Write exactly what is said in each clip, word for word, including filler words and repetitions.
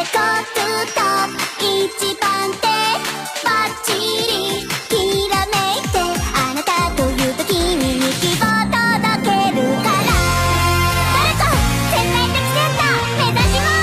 コクと一番手バッチリきらめいて、あなたというと君に希望届けるから。誰か世界的センター目指します。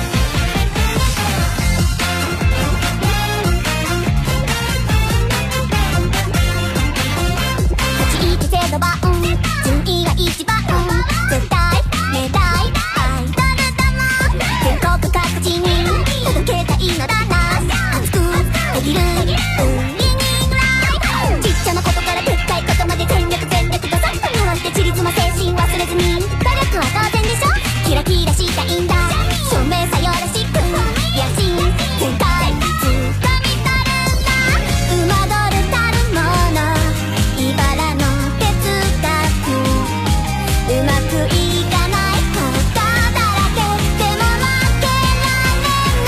立ち位置制度版順位が一番絶対命題アイドルだもん。全国各地に届けたいのだな。熱くできるウィニングライフ。ちっちゃなことからでっかいことまで全力全力とさっと回してちりつま精神忘れずに。努力は当然でしょ。キラキラしたいんだ。証明作用らしく野心全開つかみ取るんだ。馬ドルたるもの茨の哲学。うまくいかないことだらけでも負けられない。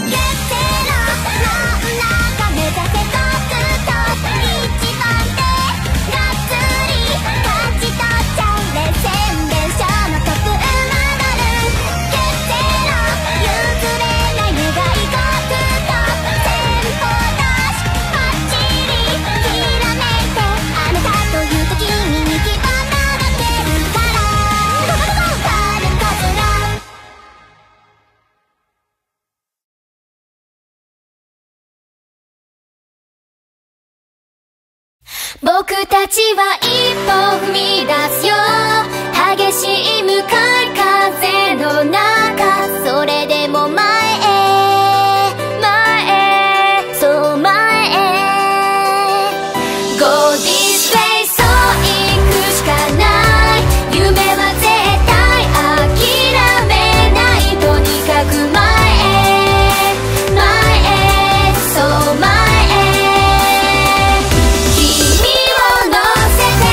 ゲッテロ真ん中目指せコクと一番手がっつり勝ち取っちゃうレセン電車のトップ馬ドル。ゲッテロ譲れない願いコクと先方だしバッチリきらめいて、あなたというと君に希望届けるから。ゴゴゴゴガルカズラ。僕たちは一歩踏み出すよ。激しい向かい風の中、それでも前へ前へそう前へ Go this way そう行くしかない。夢は絶対諦めない。とにかく前へ前へそう前へ君を乗せて。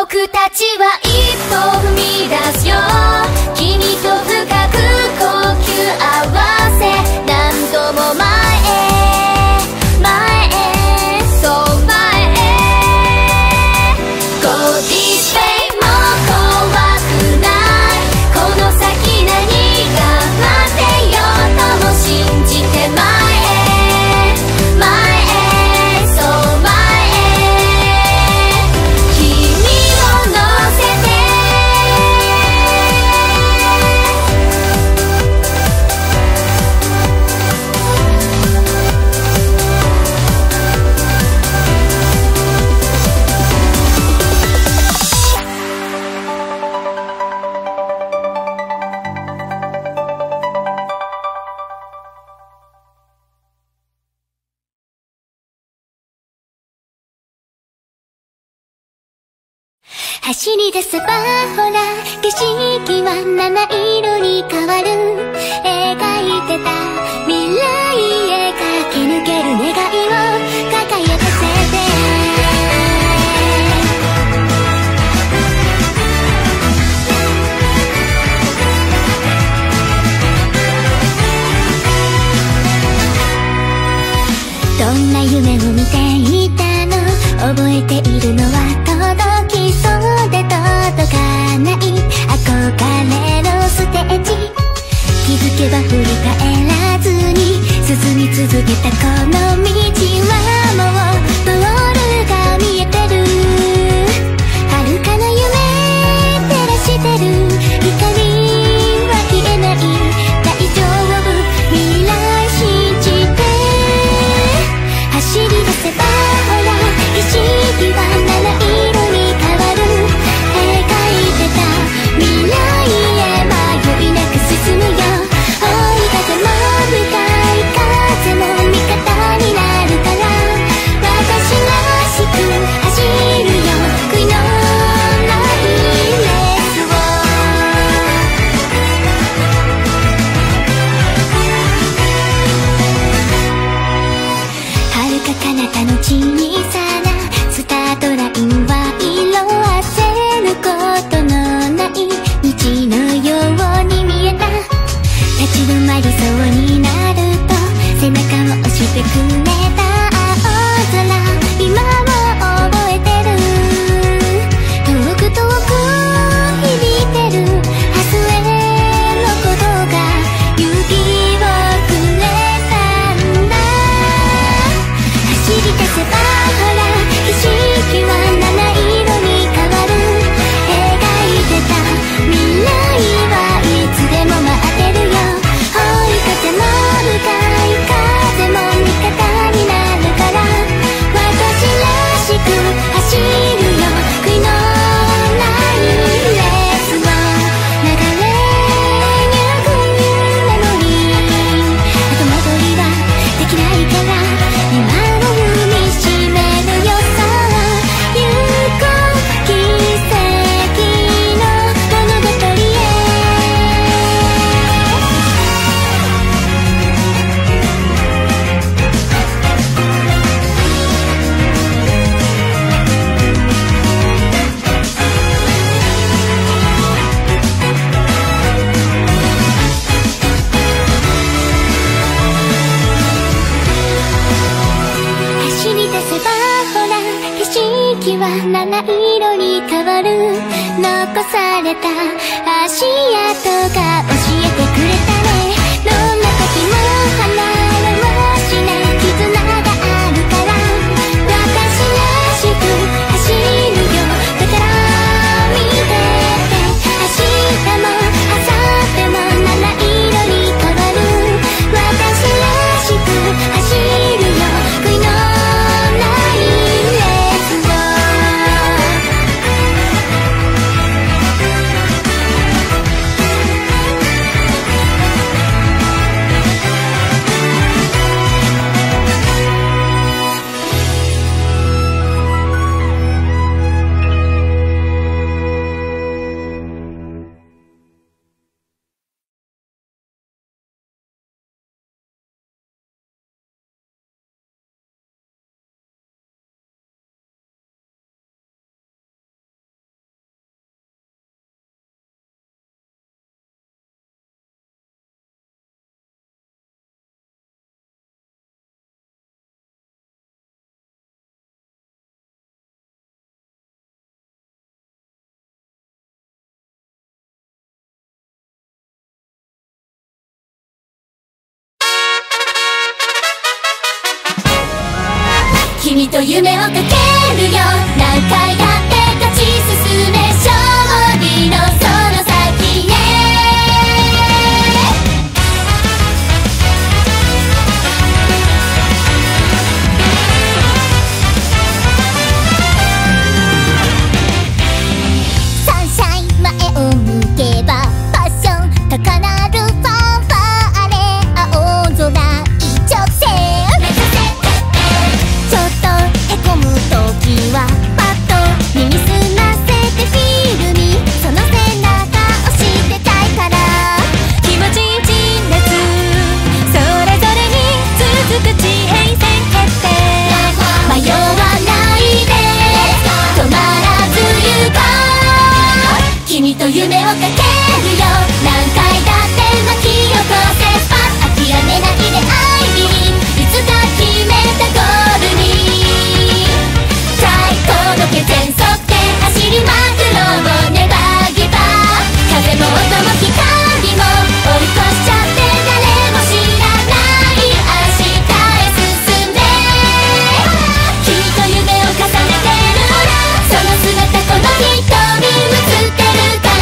僕たちは一歩踏み出すよ。君と深く呼吸合わせ、何度も前へ前へそう前へ Go this way もう怖くない。この先何が待ってようとも信じて前へ前へそう前へ君を乗せて走り出せばほら景色は七色に変わる。描いてた未来へ駆け抜ける願いを輝かせてどんな夢を見ていたの覚えているのは届きそうで届かない憧れのステージ。気づけば振り返らずに進み続けたこの道はもうゴールが見えてる。遥かな夢照らしてる光は消えない。大丈夫未来信じて走り出せばほら景色は七色に変わる。描いてた未来へ迷いなく進むよ。追い風も向かい風も味方になるから私らしく走るよ。悔いのないレースを遥か彼方の小さなスタートラインは色あせることのない道のように見えた。立ち止まりそうになると背中を押してくれた青空今も覚えてる。遠く遠く響いてる明日へのことが勇気をくれたんだ。走り出せばほら景色は七色に変わる。描いてた未来はいつでも待ってるよ。追い風も向かい風も味方になるから私らしく走るよ。悔いのないレースの流れゆくメモリー後戻りはできないから今を踏みしめるよ。さあ行こう奇跡の物語へ。走り出せばほら景色は七色に変わる。残された足跡が教えてくれたね。どんな時も離れはしない絆があるから私らしく走るよ。だから見てて明日も明後日も七色に変わる。私らしく走るよ。悔いのないレースを君と夢をかけるよ。何回だって勝ち進め、勝利のその先へ。サンシャイン前を向けばパッション高鳴るファンファーレ、青空一直線。ちょっとへこむ時はパッと耳澄ませてフィールにその背中押してたいから。気持ちいい陳列それぞれに続く地平線決定。迷わないで止まらず行こう。君と夢をかけるよ。何回だって巻き起こせ。スパッ諦めないで I believe いつか決めたゴールに。トライ届け全速で走りまくろうネバーギバー。風も音も光も追い越しちゃって誰も知らない明日へ進め。君と夢を重ねてるその姿この瞳映ってるから。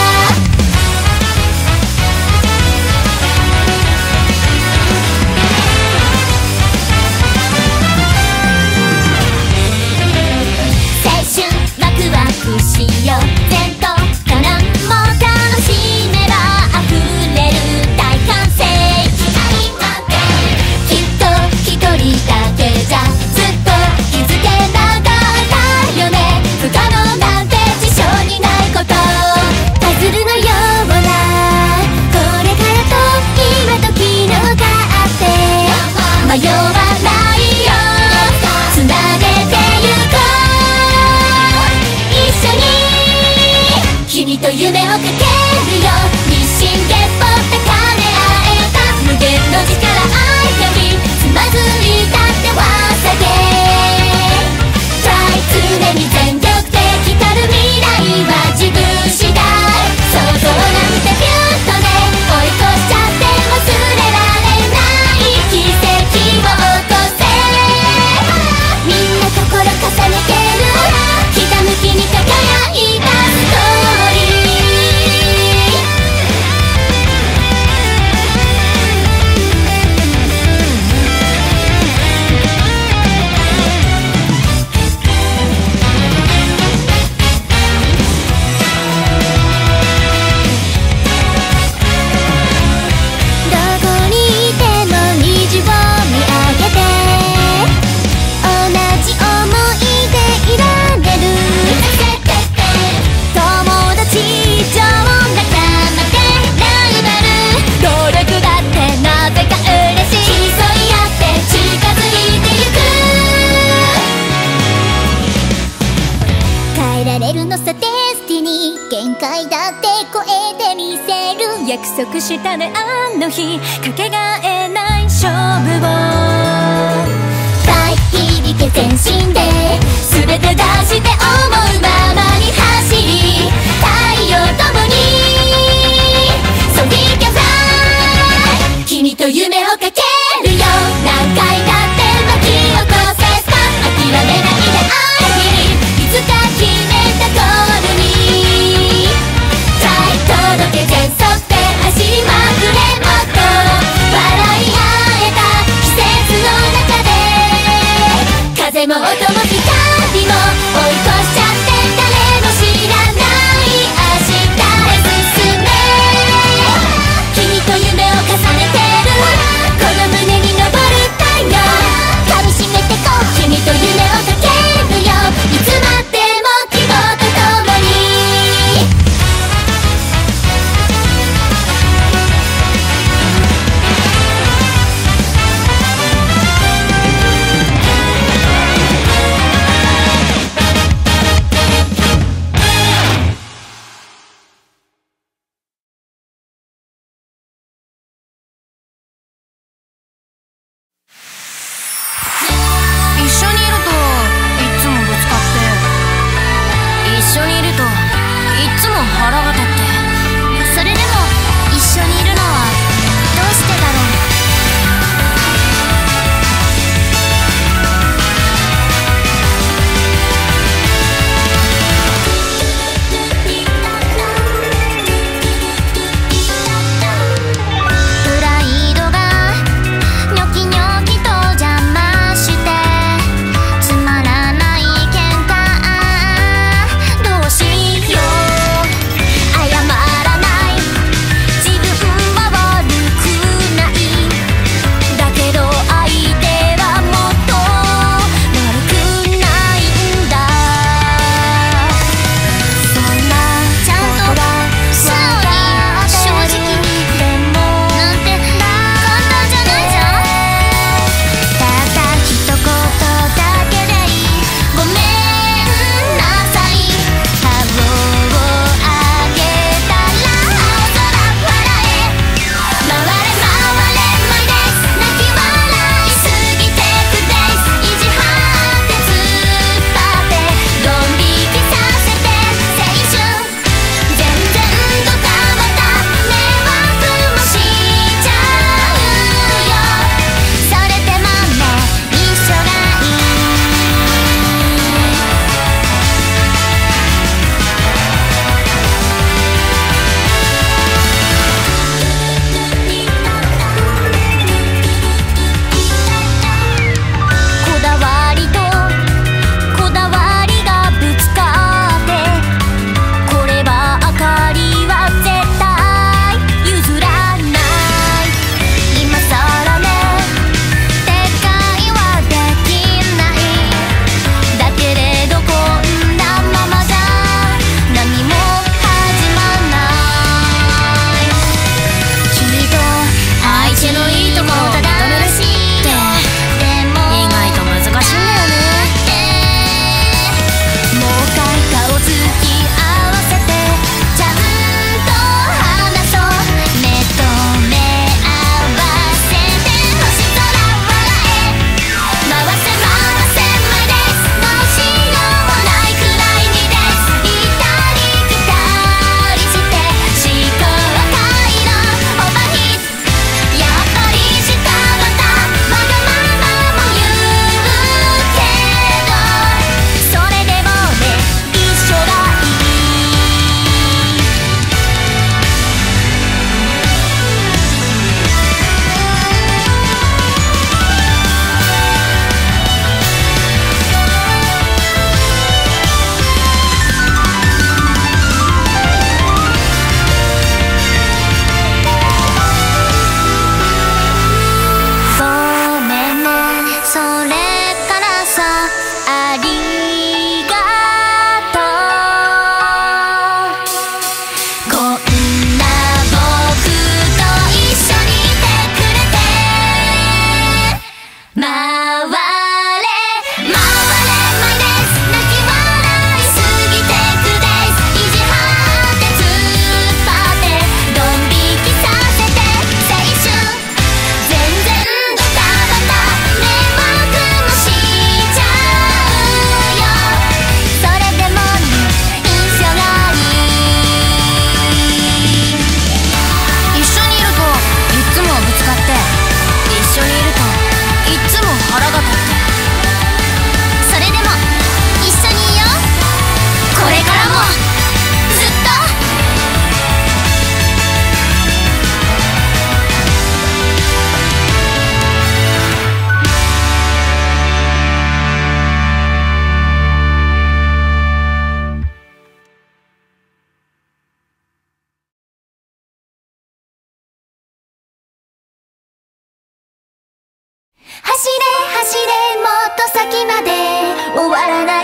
青春ワクワクしよう。前途からも楽しめば溢れる大歓声。きっと一人だけじゃずっと気づけなかったよね。不可能なんて事象にないこと。パズルのようなこれからと今と昨日があって迷わないよ。つなげてゆこう一緒に。君と夢をかけるよ。日進月歩高め合えた無限の力愛よりつまずいたっては下げ。トライ常に全力で光る未来は自分次第。想像なんてビューッとね追い越しちゃって忘れられない奇跡を起こせ。みんな心重ねてるひたむきに輝いたストーリー。どこにいても虹を見上げて同じ想いでいられる。友達以上仲間でライバル。努力だってなぜか嬉しい。競い合って近づいてゆく。変えられるのさデスティニー。限界だって超えてみせる。 約束したねあの日かけがえない勝負を。 大響け全身で全て出して思うままに走り。太陽ともに So we can fly。 君と夢をかけるよ。何回だって巻き起こせ。スパッ諦めないで I believe いつか決めたゴールに。トライ届け全速で走りまくれ。もっと笑い合えた季節の中で。風も音も光も追い越しちゃって誰も知らない明日へ進め。君と夢を重ねてるこの胸に昇る太陽。噛みしめてこう君と夢をかけるよ。いつまでも希望とともに。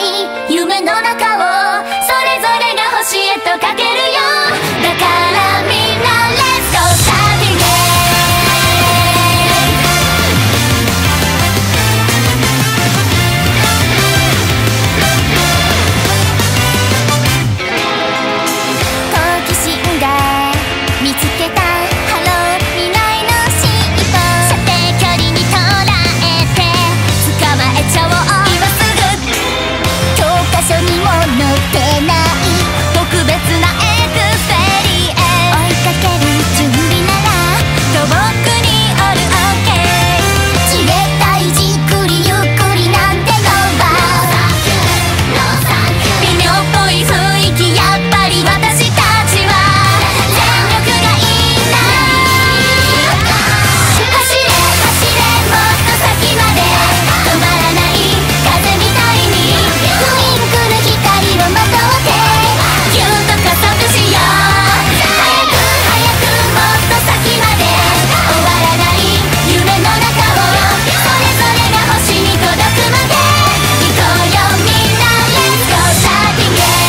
ない夢の中をそれぞれが星へとかけるよ。だからみんな Let's go starting again。 好奇心が見つけたハロー未来の進歩、射程距離に捉えて捕まえちゃおう今すぐ。教科書にも載ってない特別なエクスペリエンス、追いかける準備ならと僕にオールオッケー。自衛隊じっくりゆっくりなんてのは微妙っぽい雰囲気、やっぱり私たちは全力がいいな。走れ走れもっと先まで止まらない風みたいにウインクの光をまとってぎゅっと加速しよう。早く早くもっと先まで終わらない夢の中をそれぞれが星に届くまで行こうよみんな Let's go starting again。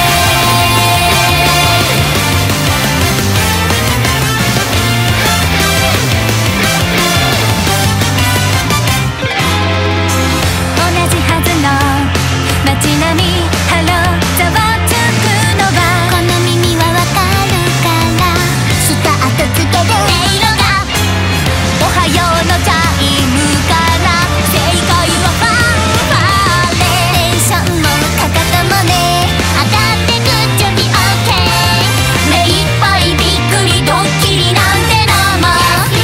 同じはずの街並みハローざわつくのはこの耳はわかるからスタートつける音色がおはようのチャイムから正解はファンファーレ。テンションもかかともね上がってく準備 OK。 目いっぱいびっくりドッキリなんてのも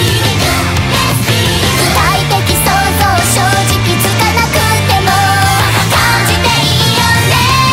具体的想像正直つかなくても感じていいよね。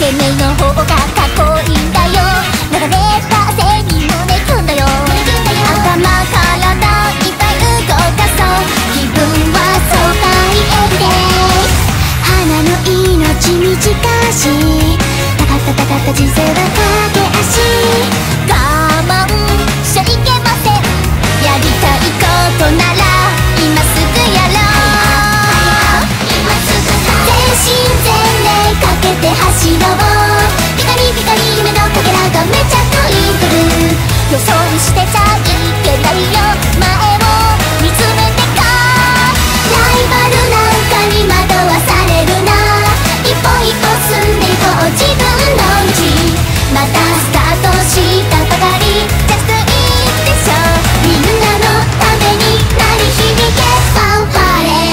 てめえの方がかっこいいんだよ。流れた汗にもめくんだよ。頭からいっぱい動かそう。気分は爽快エブリデイ。花の命短し、たかったたかった人生は駆け足。我慢しちゃいけません。やりたいことなら今すぐやろう。全身全霊かけて走ろう。ピカリピカリ夢のかけらがめちゃトインクル。予想してちゃいけないよ。前を見つめてか。ライバルなんかに惑わされるな。一歩一歩進んでいこう自分の道。またスタートしたばかり。 Just do it でしょ。みんなのために鳴り響けファンファレ。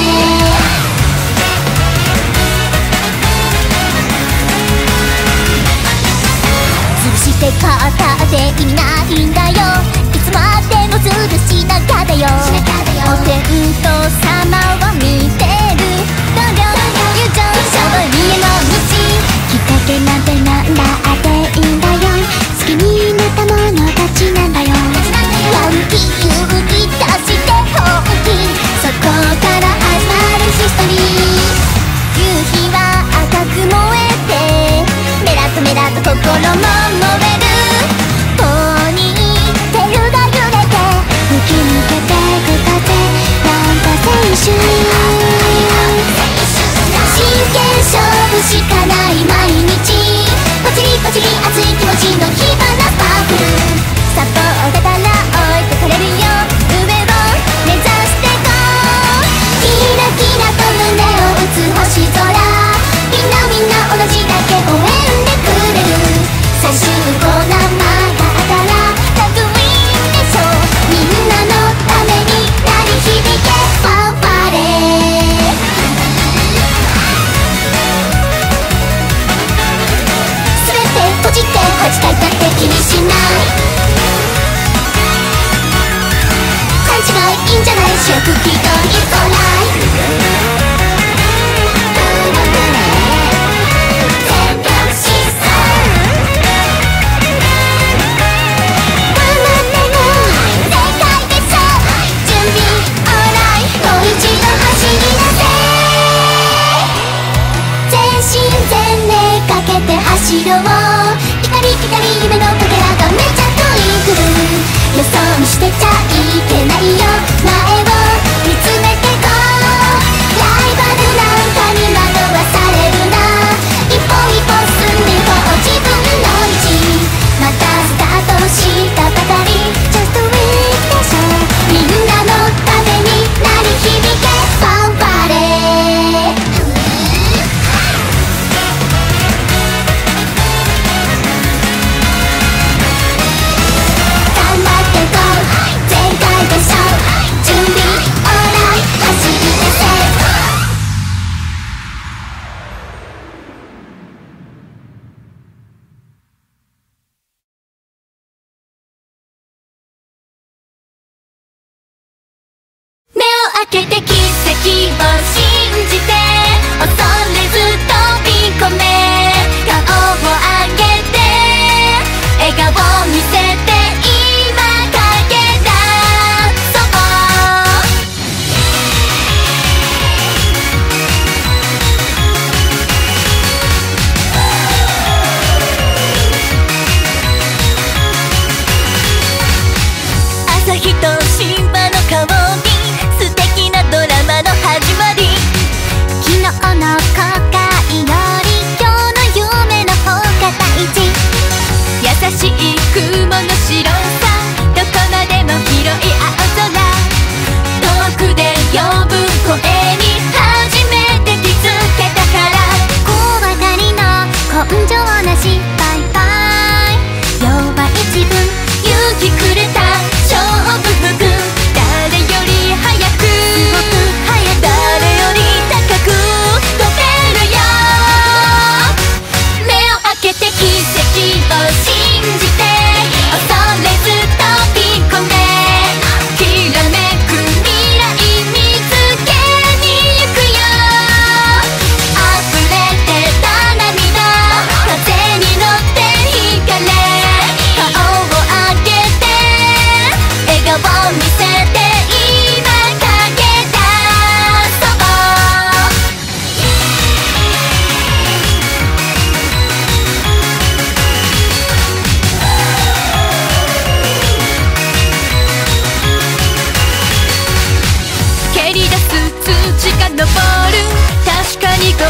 ずるして勝ったって意味ないんだよ。いつまでもずるしながらよ。お天道様は見てる。どうよ友情勝利への道。きっかけなんてなんだっていいんだよ。好きになった者たちなんだよ。本気勇気出して本気。そこから始まるヒストリー。夕日は赤く燃えてメラとメラと心も燃える。ポニーテールが揺れて吹き抜けてく風なんか青春。真剣勝負しかない毎日。ポチリポチリ熱い気持ちの火花スパークル。サポートから置いてかれるよ。上を目指してこう。キラキラと胸を打つ星空。みんなみんな同じだけ応援でくれる。最終コーナー曲がったらラブウィンでしょ。みんなのために鳴り響けファンファレ。全て閉じてはちかいだって気にしない。勘違いいいんじゃない。主役一人トライ。走ろう。光光夢のかけらがめちゃトインクル。予想してちゃいけないよ。前を見つめてこう。ライバルなんかに惑わされるな。一歩一歩進んでいこう自分の道。またスタートしたばかり。 Just do it でしょ。みんなのために鳴り響けファンファレ。開けて奇跡を信じて恐れず飛び込め。顔を上げて笑顔見せて今駆け出そう。朝日と神話の顔に素敵なドラ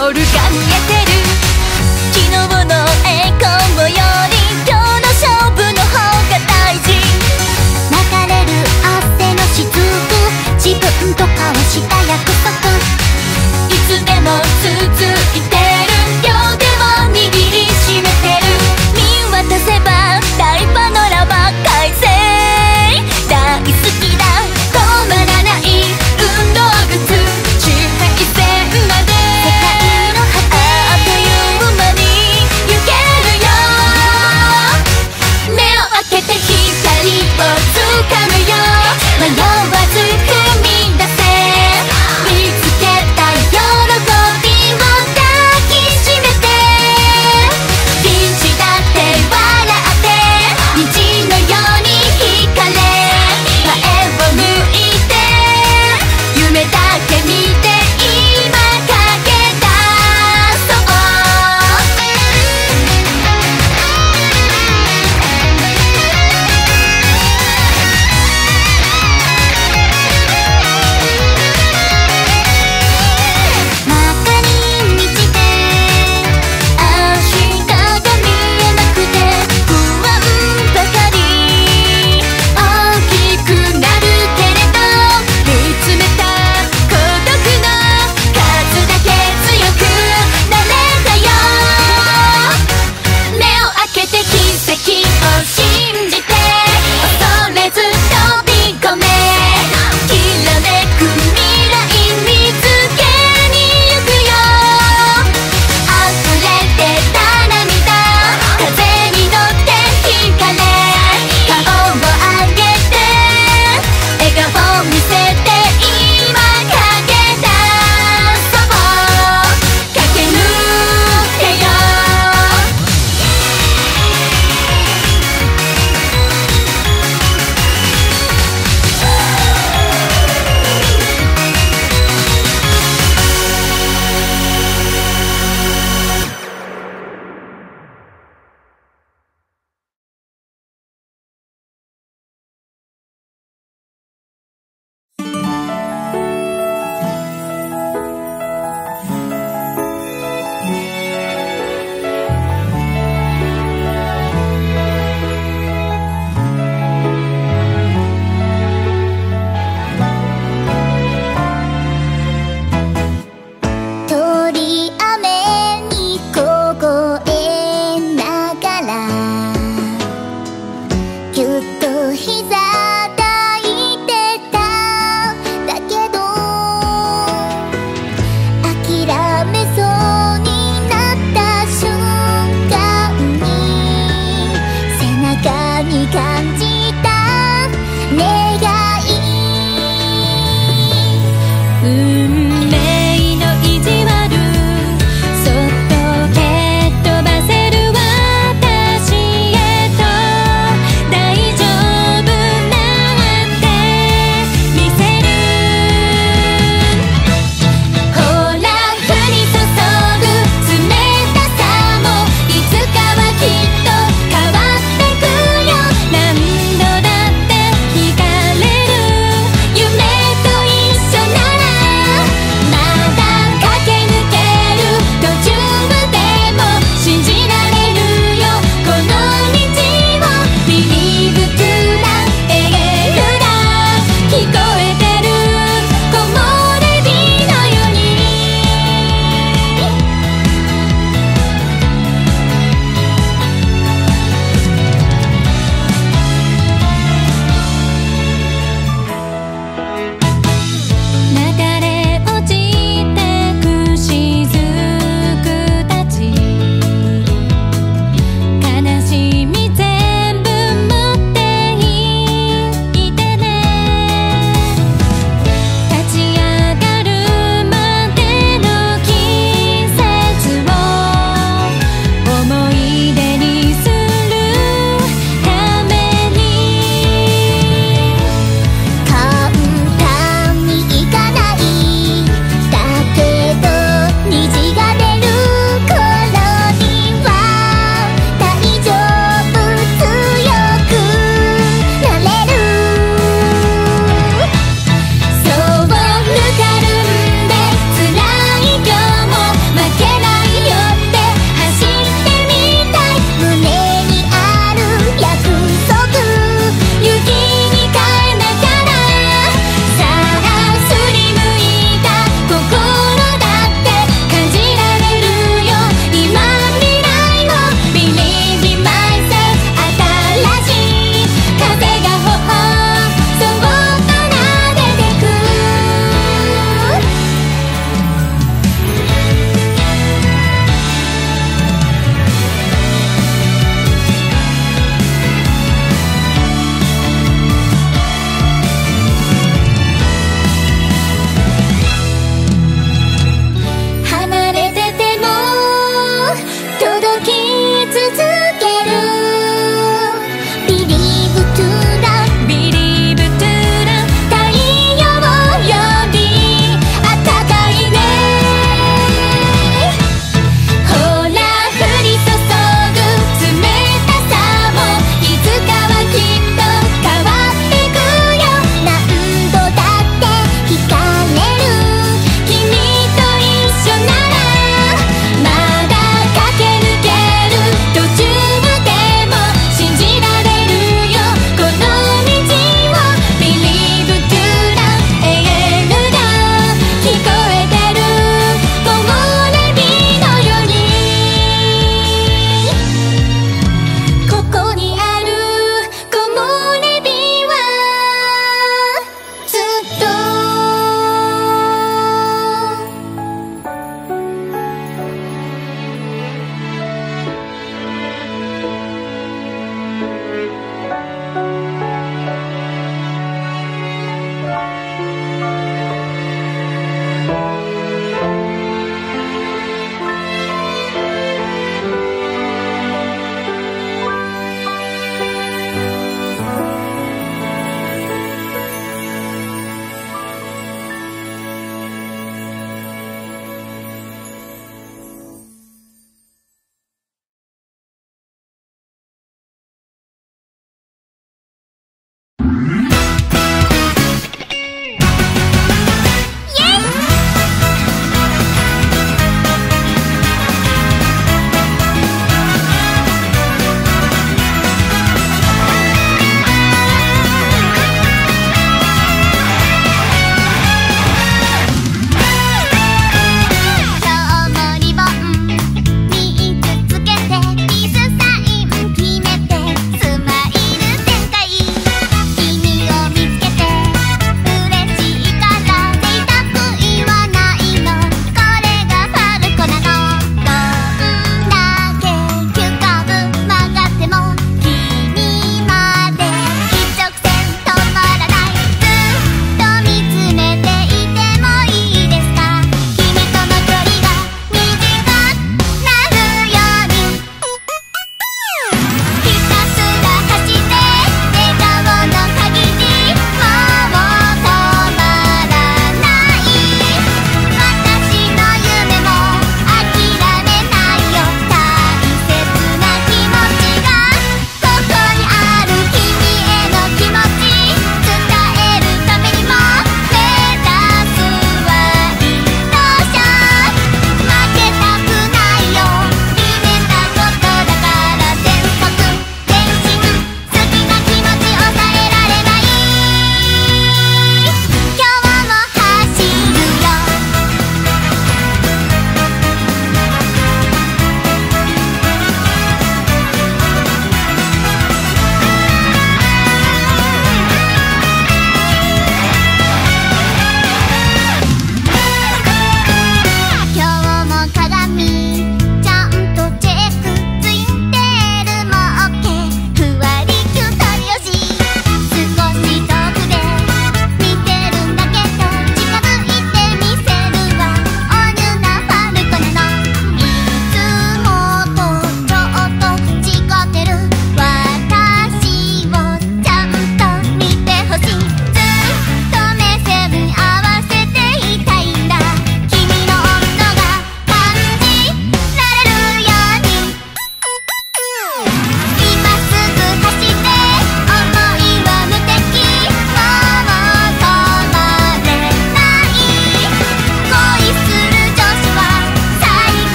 ゴールが見えてる。昨日の栄光より今日の勝負の方が大事。 流れる汗の雫、自分と交わした約束、 いつでも続いてる。両手を握りしめてる。見渡せば大パノラマ快晴。大好きだ止まらない運動靴。地平線まで世界の果て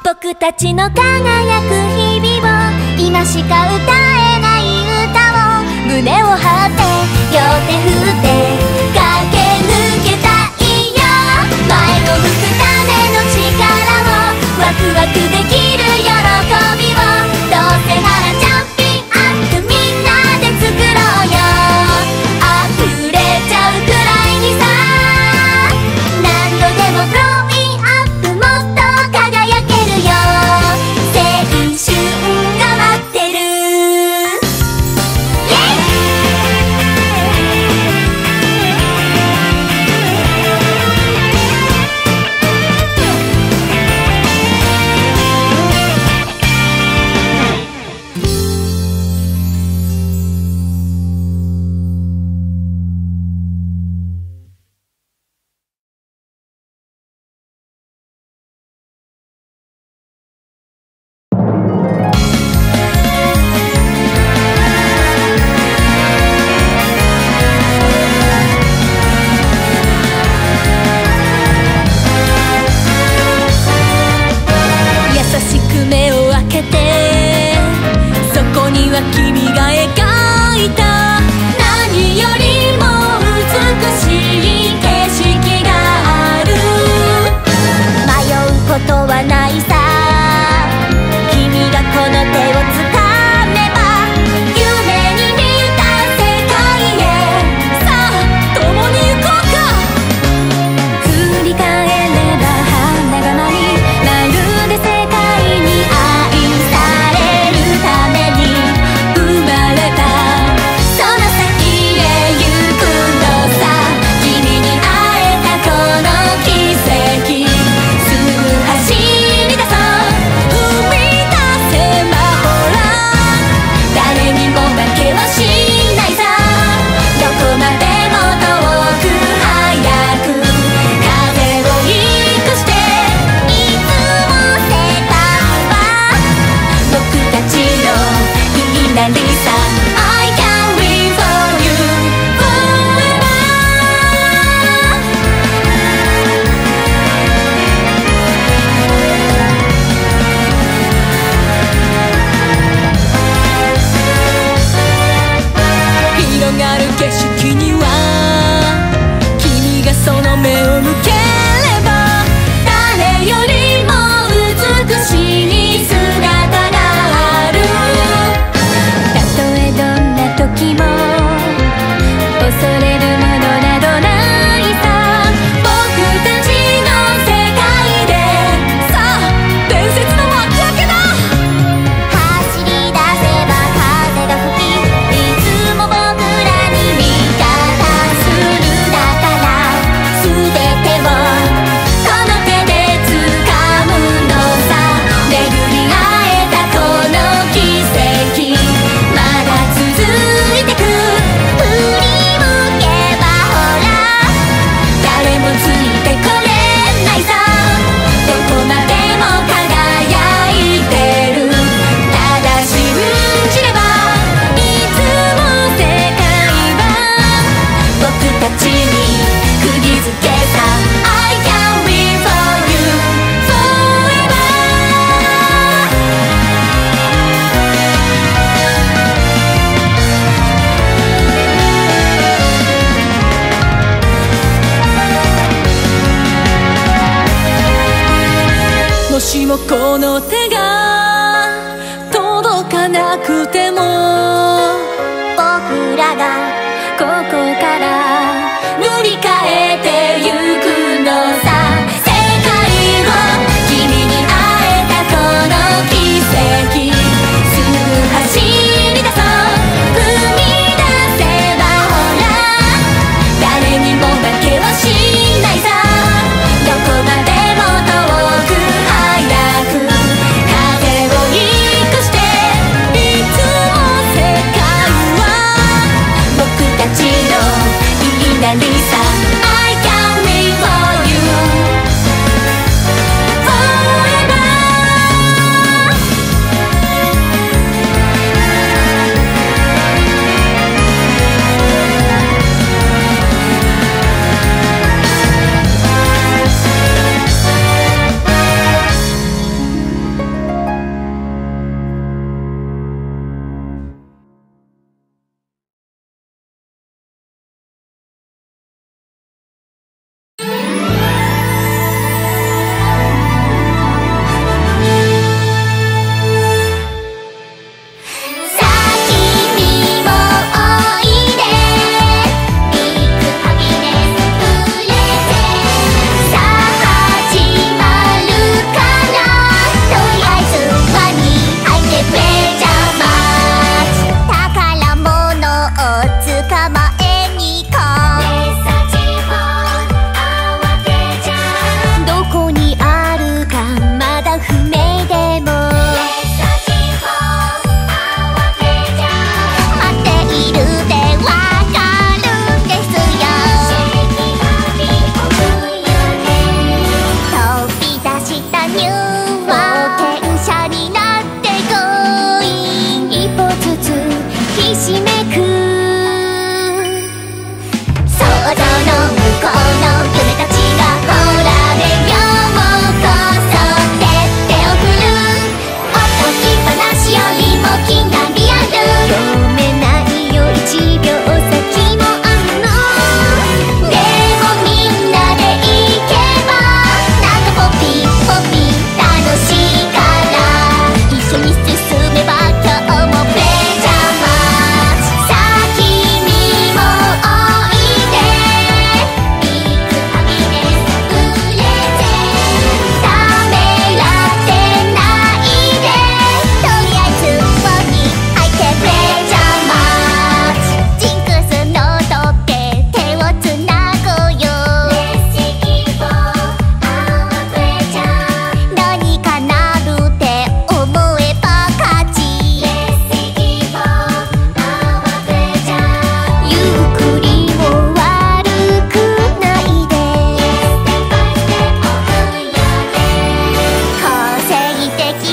僕たちの輝く日々を今しか歌えない歌を胸を張って両手振って駆け抜けたいよ前を向くための力をワクワクできる喜びをどうせならチャンピオンアップみんなで作ろうよ溢れちゃうくらいにさ何度でもグローインアップもっと輝けるよ青春が待ってるイエもこの手が届かなくても僕らがここから塗り替えてゆくのさ世界を君に会えたこの奇跡すぐ走り出そう踏み出せばほら誰にも負けはしないさどこまでも遠く早く風を生かしていつ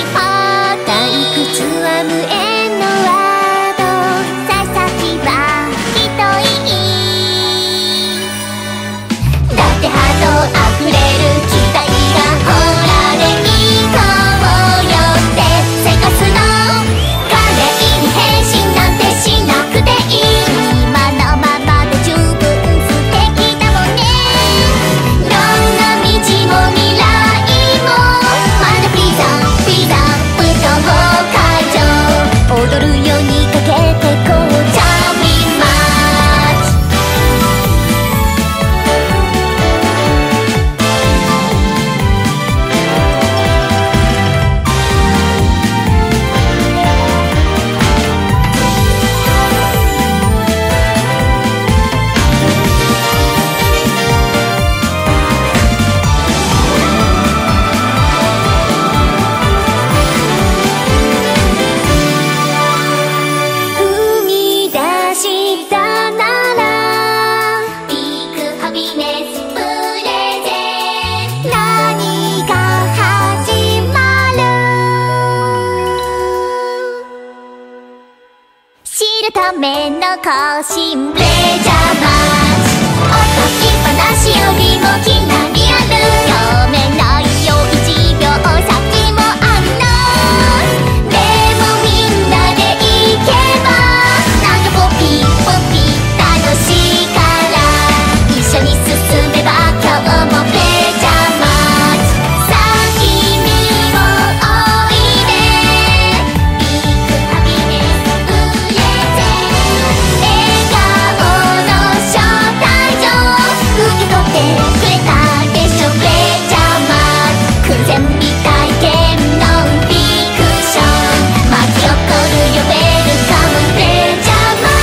ための更新プレジャーマッチおとぎ話よりもきなりある読めないよいちびょう先もあるのでもみんなで行けばなんかポピーポピー楽しいから一緒に進めば今日もプレジャーマッチさあ君もおいでビッグハピネスプレゼン笑顔の招待状受け取ってくれたでしょプレジャーマッチ空前未体験ノンフィクション巻き起こるよウェルカムプレジャーマ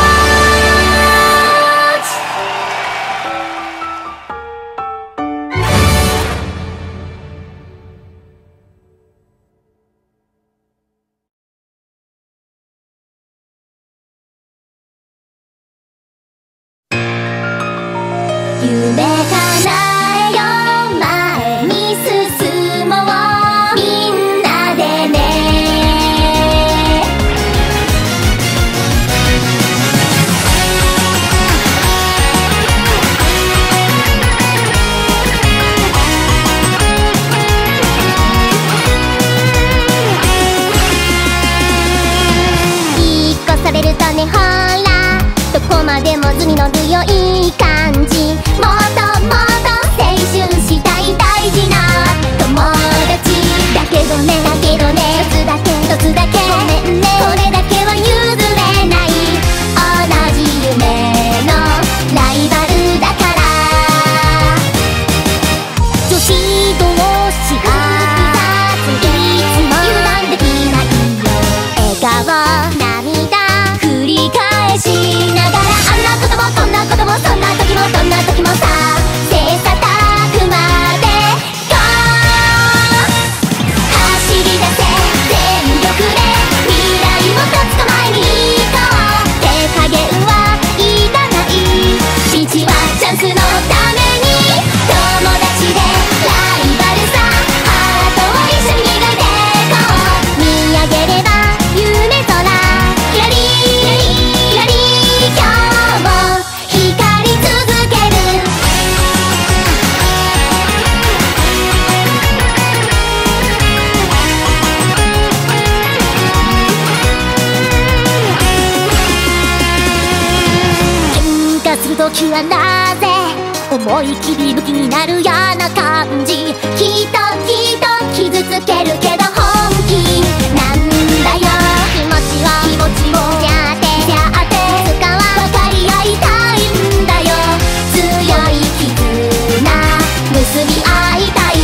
ッチ夢叶えよう前に進もうみんなでねいっこされるとねほらどこまでも図に乗るよいい感じもっともっと青春したい大事な友達だけどねだけどね一つだけ一つだけごめんねこれだけは譲れない同じ夢のライバルだから女子同士がいつも油断できないよ笑顔涙繰り返しながらあんなこともこんなこともそんな時もどんな時もさ切磋琢磨でゴー走り出せ全力で未来もとつかまえに行こう手加減はいらない道はチャンスのために友達でライバルさハートを一緒に磨いてこう見上げれば夢空キラリキラリ今日も光り続ける喧嘩するときはなぜ思い切り武器になる嫌な感じきっときっと傷つけるけど本気なんだよ気持ちは気持ちをじゃってじゃっていつかは分かり合いたいんだよ強い絆結び合いたい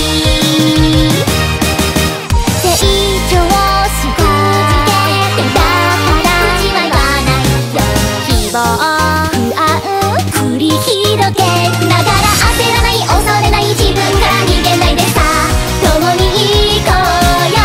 成長しかじけだから口は言わないよ希望不安繰り広げながら焦らない恐れない自分から逃げないでさ共に行こうよ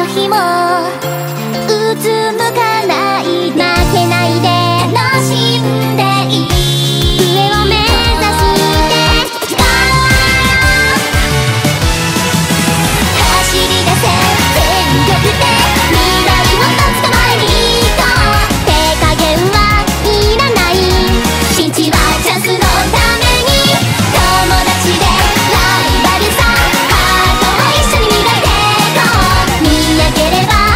日もうつむかないで負けないで楽しんでいい上を目指してゴー走り出せ全力で未来を捕まえに行こう手加減はいらないピンチはチャンスのために友達でライバルさハートを一緒に磨いていこう見上げれば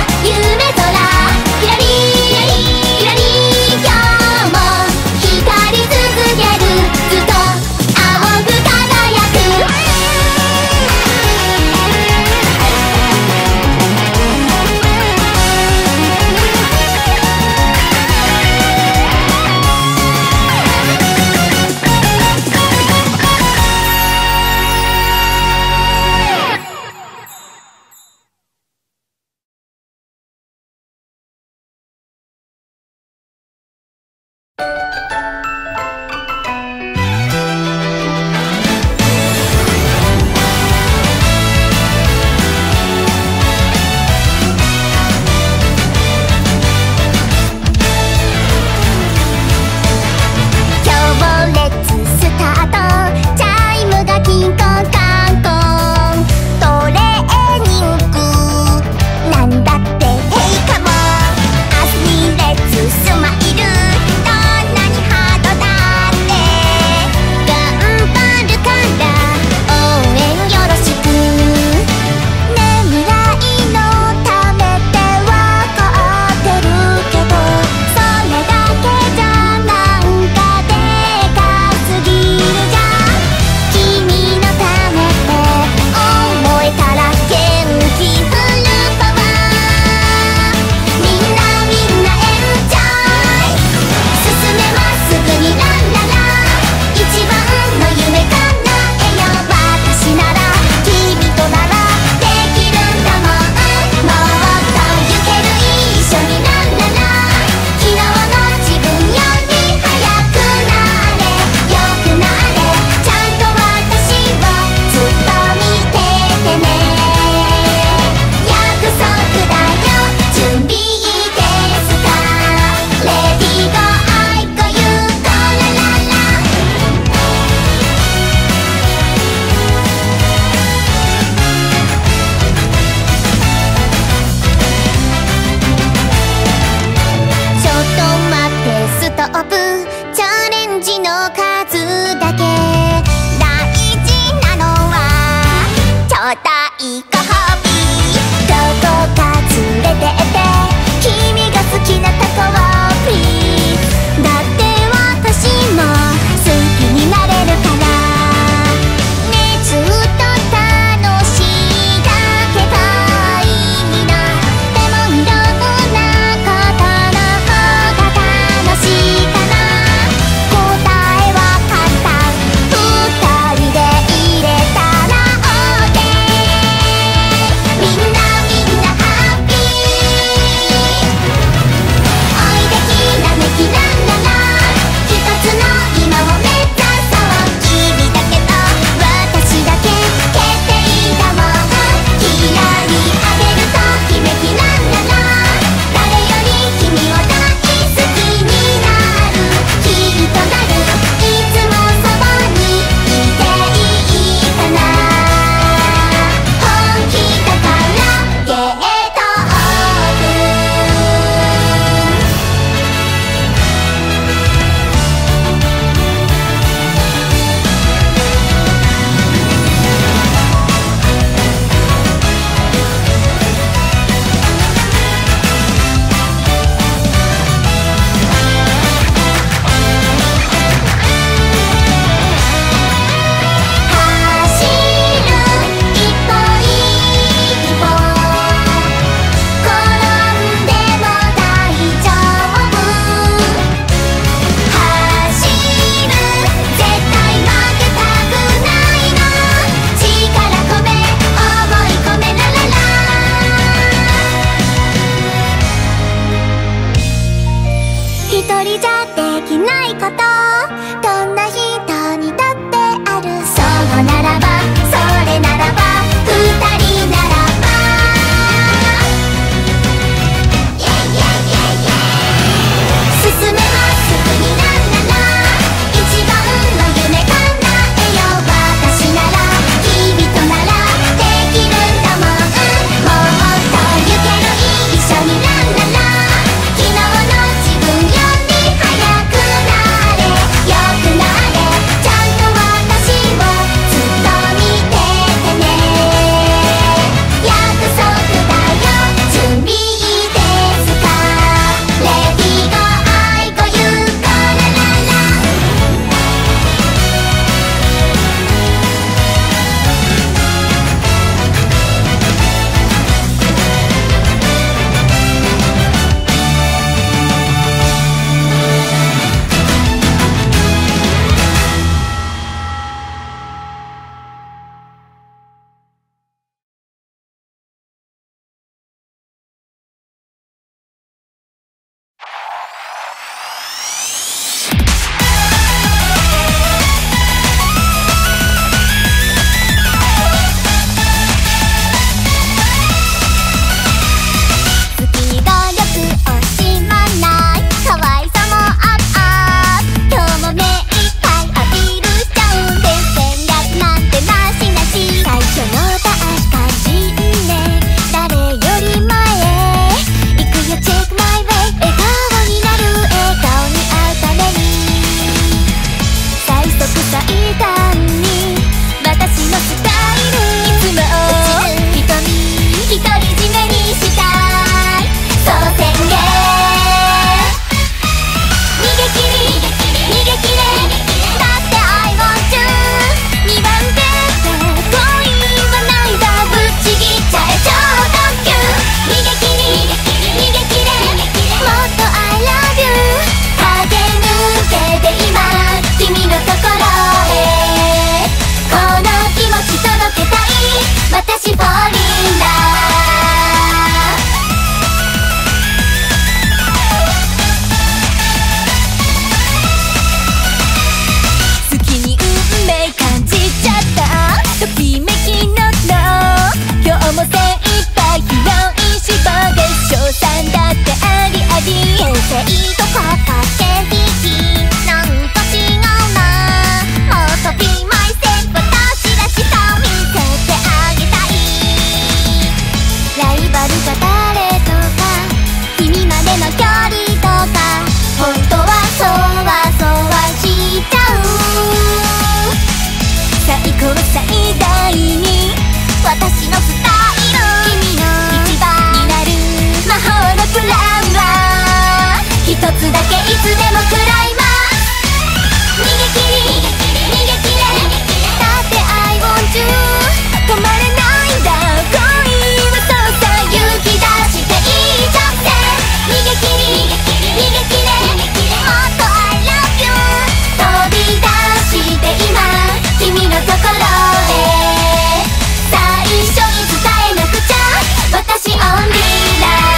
性とか駆け引きなんか違うな。もっと Be myself 私らしさを見せてあげたい。ライバルが誰とか君までの距離とか本当はそわそわしちゃう。最高最大に私のスタイル君の一番になる魔法のプランは一つだけいつでも食らいます。逃げ切り逃げ切れだって I want you 止まれないんだ恋はそうさ勇気出していいじゃんって逃げ切り逃げ切れもっと I love you 飛び出して今君のところへ最初に伝えなくちゃ私オンリーだ。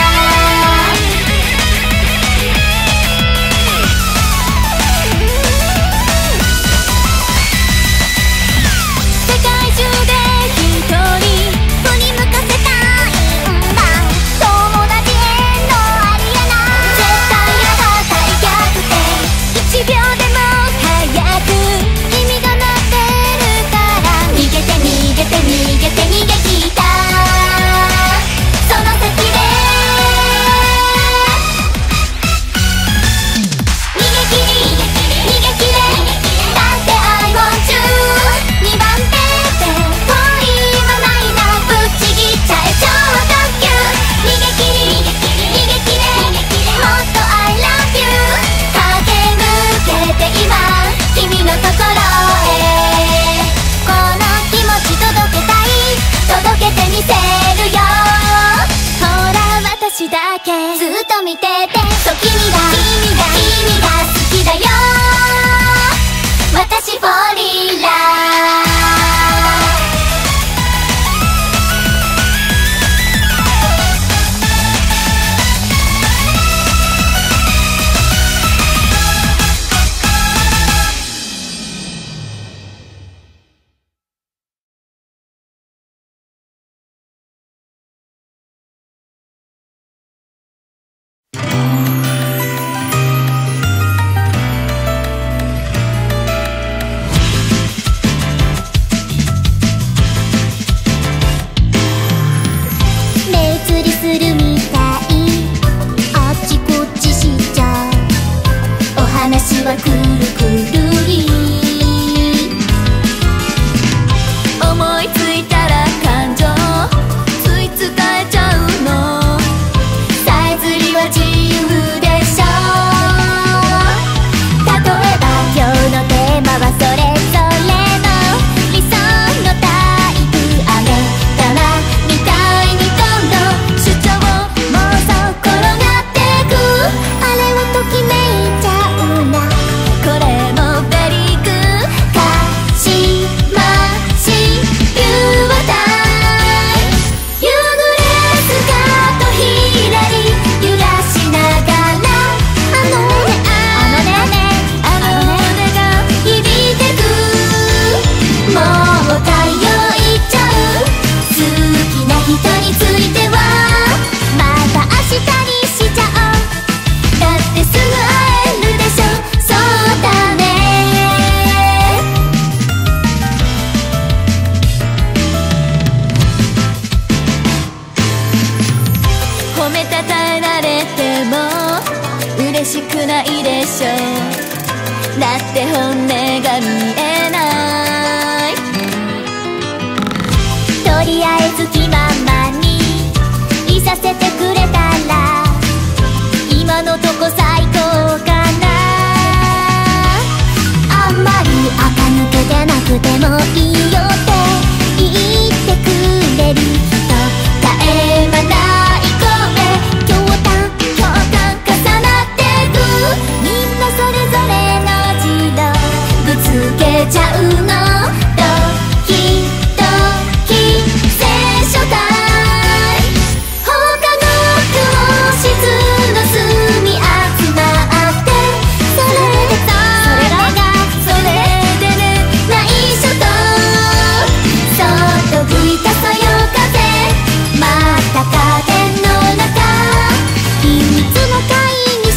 ずっと見ててそう君が君が君が好きだよ私フォーリーラたカーテンの中秘密の会議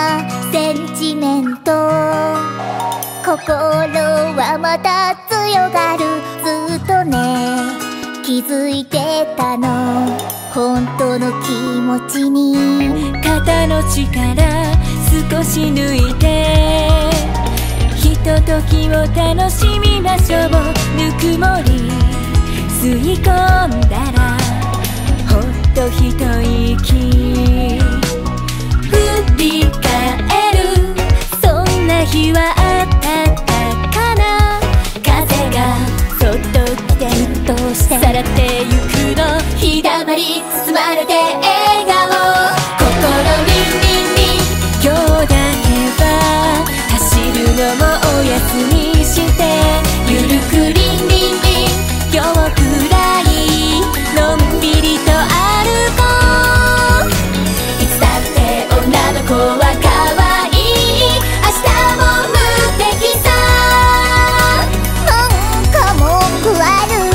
なセンチメント、心はまた強がる。ずっとね気づいてたの、本当の気持ちに。 肩の力少し抜いて、ひとときを楽しみましょう。ぬくもり吸い込んだらほっと一息。振り返るそんな日はあったかな。風がそっと来てうっとしてさらってゆくの。日だまり包まれて笑顔、心リンリンリン。今日だけは走るのもお休みして、ゆるくリンリンリン。今日くらいのんびりと歩こう。いつだって女の子は可愛い、明日も無敵さ。 なんか文句ある。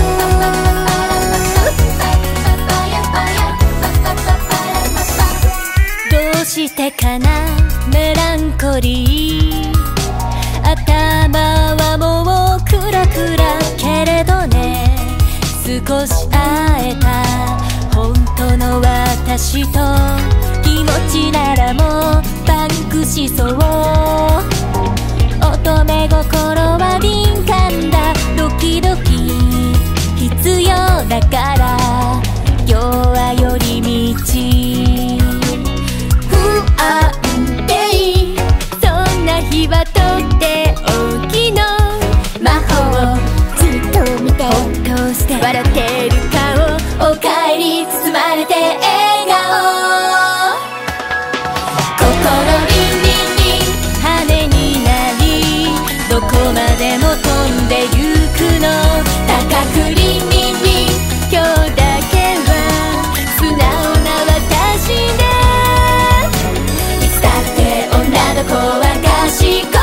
どうしてかなメランコリー。頭はもうクラクラけれどね、少し会えた本当の私と。気持ちならもうパンクしそう。乙女心は敏感だ、ドキドキ必要だから、今日は寄り道。不安定そんな日はとっておきの魔法。 ずっと見てほっとして笑ってる顔、おかえり包まれて笑顔。心リンリンリン羽になり、どこまでも飛んでゆくの。高くリンリンリン。今日だけは素直な私で。いつだって女の子は賢い、明日も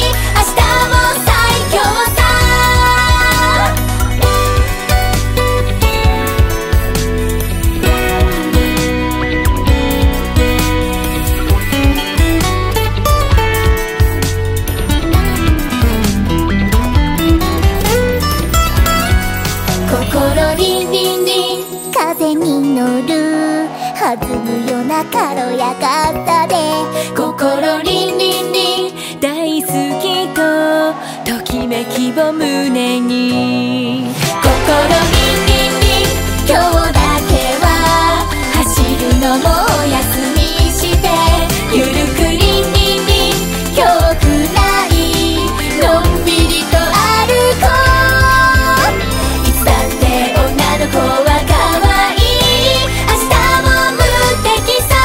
最強さ。心リンリンリン。 風に乗る弾むような軽やかさで、 心リンリンリン。大好きとときめきを胸に。心リンリンリン。今日だけは走るのもお休みして、ゆるくリンリンリン。今日くらいのんびりと歩こう。いつだって女の子は可愛い、明日も無敵さ。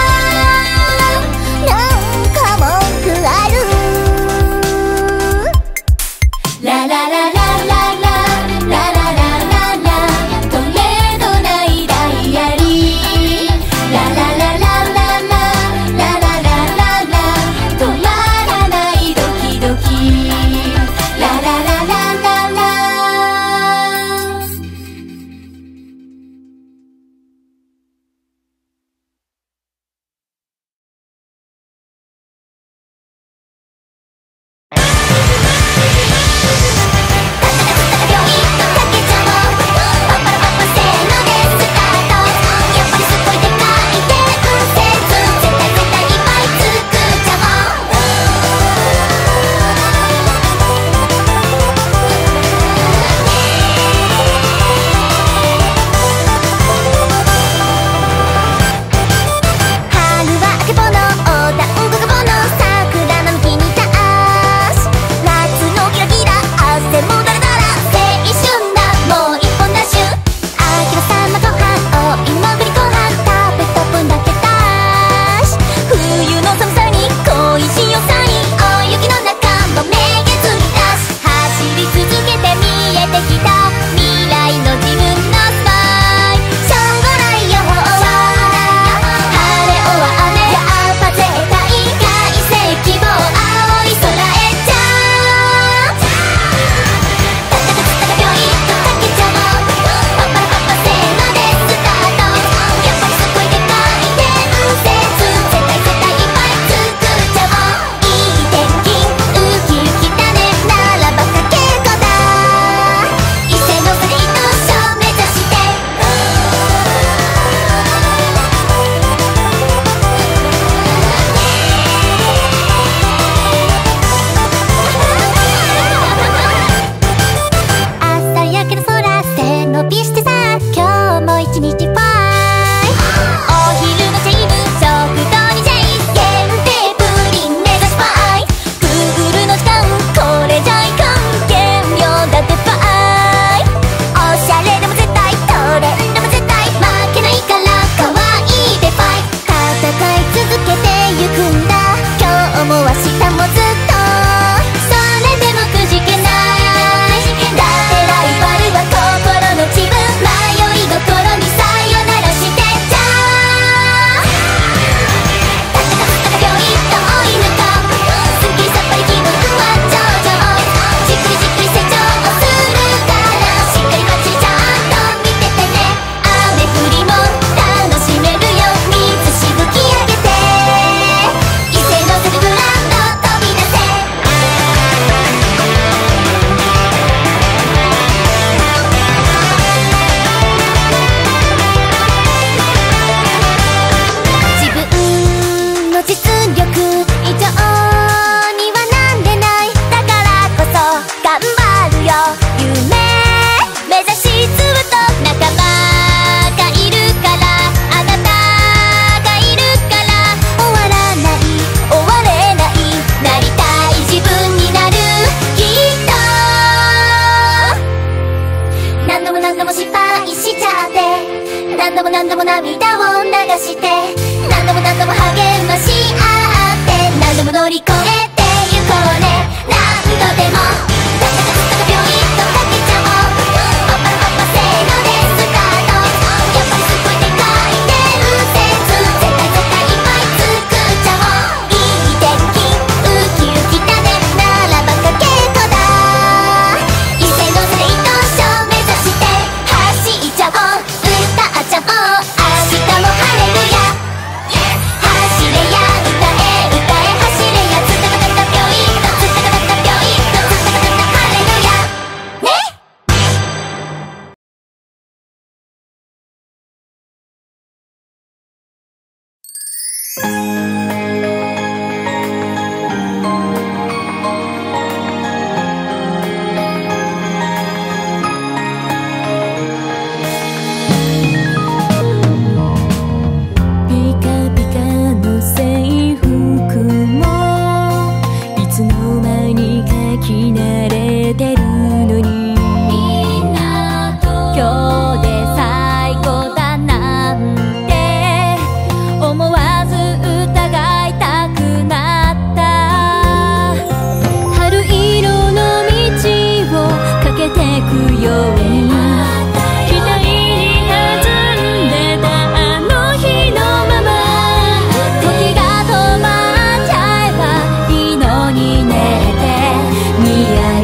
なんか文句ある。 ララララララ乗り越えてゆこうね。何度でもだからすぐ病院とかけちゃおう。パパパパせーのでスタート。やっぱりすごいでかい伝説、絶対絶対いっぱい作っちゃおう。いい天気ウキウキだね、ならばかけっこだ。一斉のせで一等賞目指して走っちゃおう。歌っちゃおう。明日も晴れるや。走れや歌え歌え走れや。つったかたったぴょいっとつったかたったぴょいっとつったかたった晴れるやね。 ピカピカの制服もいつの間にか着慣れてるのに、みんなと今日で最後だなんて思わず疑いたくなった。春色の道を駆けてくように期待に弾んでたあの日のまま、時が止まっちゃえばいいのにねってニヤ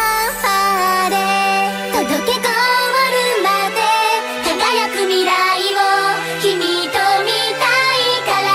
ァンファーレ届けゴールまで輝く未来を君と見たいから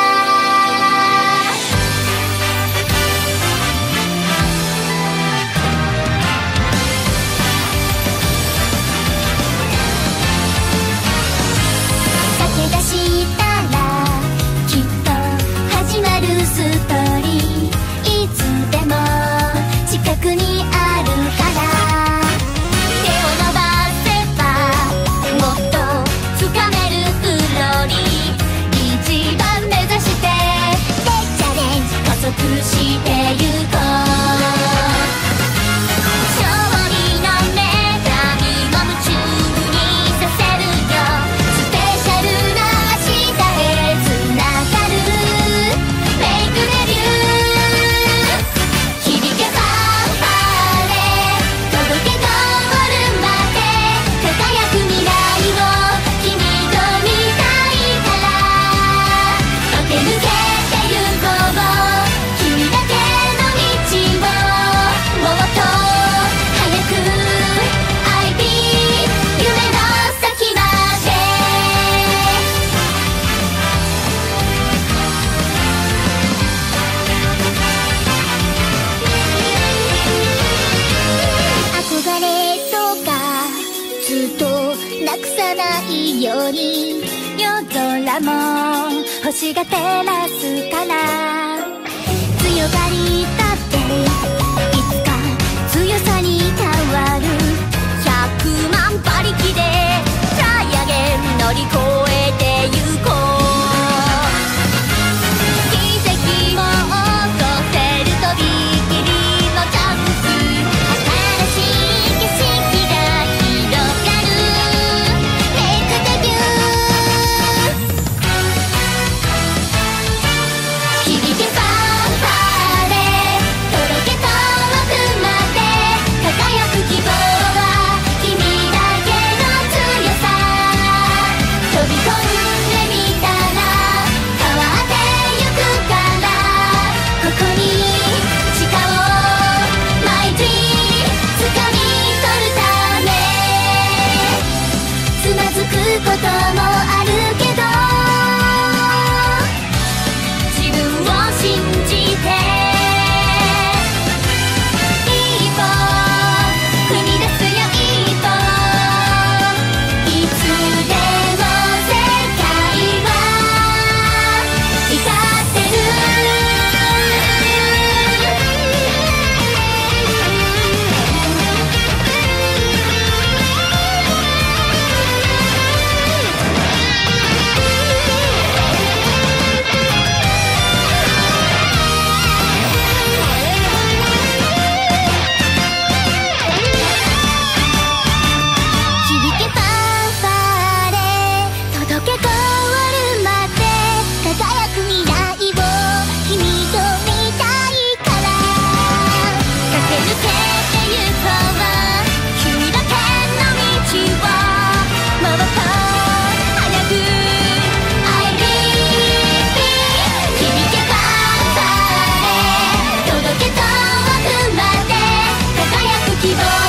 駆け出したらきっと始まるストーリーいつでも近くにあるから手を伸ばせばもっと掴めるフローリー一番目指してでチャレンジ加速してゆこう勝利の女神も夢中にさせるよスペシャルな明日へつながるメイクデビュー響けファンファーレ届けゴールまで輝く未来を君と見たいから駆け抜けてゆこう君だけの道をもっと早く I be 夢の先まで憧れとかずっとなくさないように夜空も星が照らすから強がりだっていつか強さに変わるひゃくまん馬力でトライアゲン乗り越えてゆこう奇跡も起こせるとびきりのチャンス新しい景色が広がるメイクデビュー響けファンファーレ届け遠くまで輝く希望は君だけの強さ飛び込んでみたら変わってゆくからここに誓おう My dream 掴み取るためつまずくこともあるけど自分を信じて一歩踏み出すよ一歩いつでも世界は光ってる響けファンファーレ届けゴールまで輝く未来を君と見たいから駆け抜けてゆこう君だけの道をもっと早く I believe 響けファンファーレ届け遠くまで輝く希望